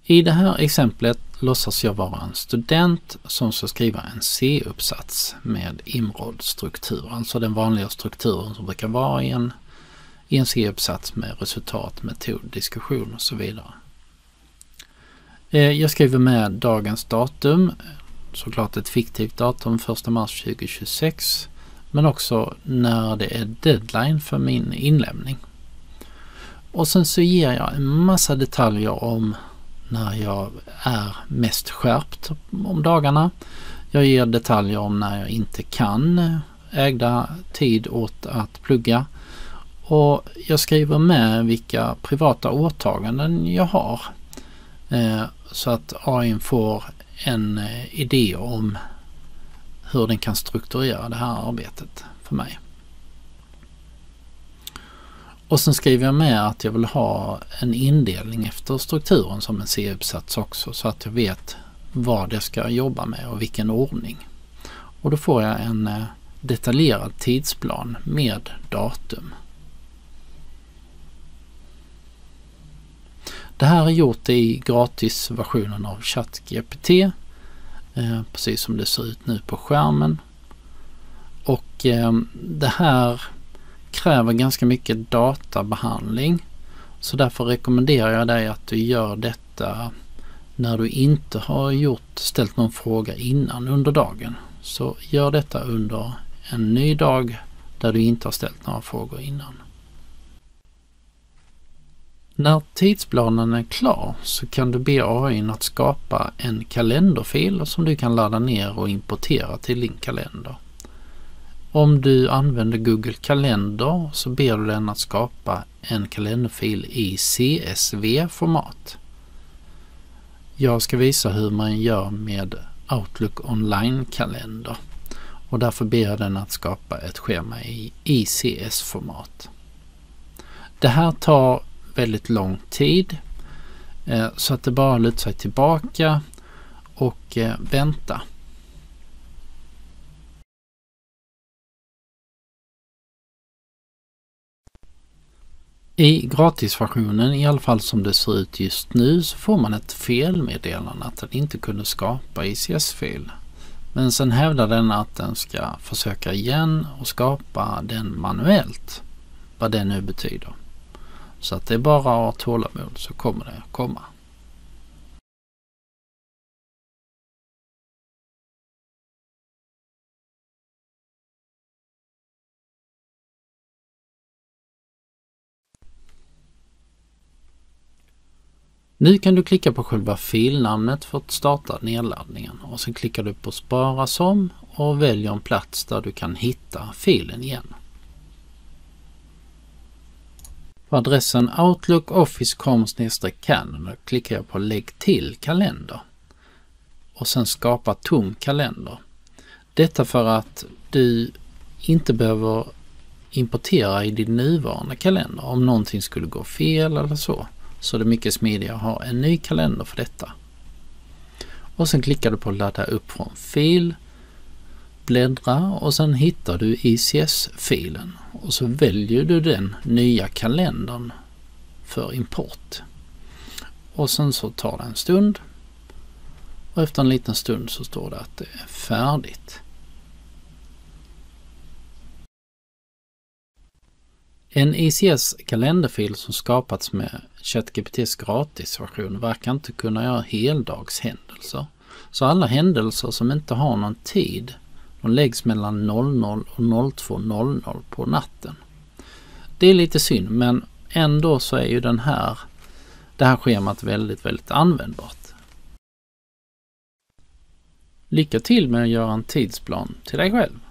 I det här exemplet låtsas jag vara en student som ska skriva en C-uppsats med IMROD-struktur, alltså den vanliga strukturen som brukar vara i en C-uppsats med resultat, metod, diskussion och så vidare. Jag skriver med dagens datum, såklart ett fiktivt datum 1 mars 2026, men också när det är deadline för min inlämning. Och sen så ger jag en massa detaljer om när jag är mest skärpt om dagarna. Jag ger detaljer om när jag inte kan ägna tid åt att plugga. Och jag skriver med vilka privata åtaganden jag har. Så att AI får en idé om hur den kan strukturera det här arbetet för mig. Och sen skriver jag med att jag vill ha en indelning efter strukturen som en C-uppsats också, så att jag vet vad jag ska jobba med och vilken ordning. Och då får jag en detaljerad tidsplan med datum. Det här är gjort i gratisversionen av ChatGPT, precis som det ser ut nu på skärmen. Och det här kräver ganska mycket databehandling, så därför rekommenderar jag dig att du gör detta när du inte har ställt någon fråga innan under dagen. Så gör detta under en ny dag där du inte har ställt några frågor innan. När tidsplanen är klar så kan du be AI att skapa en kalenderfil som du kan ladda ner och importera till din kalender. Om du använder Google Kalender så ber du den att skapa en kalenderfil i CSV-format. Jag ska visa hur man gör med Outlook Online-kalender och därför ber jag den att skapa ett schema i ICS-format. Det här tar väldigt lång tid, så att det bara lutar sig tillbaka och vänta. I gratisversionen, i alla fall som det ser ut just nu, så får man ett felmeddelande att den inte kunde skapa ICS-fil. Men sen hävdar den att den ska försöka igen och skapa den manuellt, vad det nu betyder. Så att det är bara att ha tålamod, så kommer det komma. Nu kan du klicka på själva filnamnet för att starta nedladdningen och sen klickar du på spara som och väljer en plats där du kan hitta filen igen. På adressen outlookoffice.com/calendar klickar jag på lägg till kalender och sen skapa tom kalender. Detta för att du inte behöver importera i din nuvarande kalender om någonting skulle gå fel eller så. Så det är mycket smidigare att ha en ny kalender för detta. Och sen klickar du på ladda upp från fil, bläddra och sen hittar du ICS-filen. Och så väljer du den nya kalendern för import. Och sen så tar det en stund. Och efter en liten stund så står det att det är färdigt. En ICS-kalenderfil som skapats med ChatGPTs gratisversion verkar inte kunna göra heldagshändelser. Så alla händelser som inte har någon tid, de läggs mellan 00 och 02.00 på natten. Det är lite synd, men ändå så är ju det här schemat väldigt, väldigt användbart. Lycka till med att göra en tidsplan till dig själv.